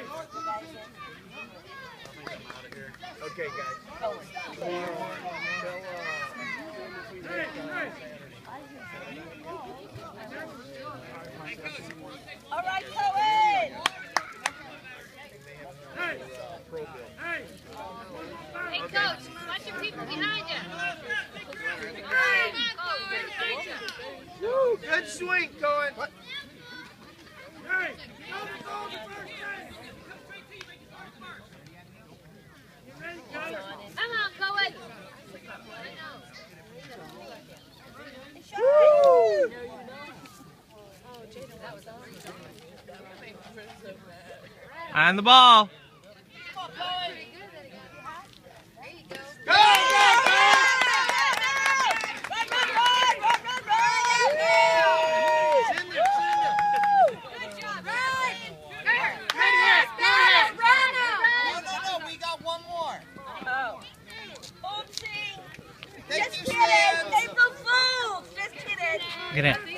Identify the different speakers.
Speaker 1: Okay, guys.
Speaker 2: All right, Cohen.
Speaker 3: Hey, Coach, watch your people behind you.
Speaker 1: Woo, good swing, Cohen.
Speaker 3: Come on, Cohen.
Speaker 1: Woo!
Speaker 4: On the ball.
Speaker 2: Just kidding! April Fools! Just kidding!
Speaker 4: Get in.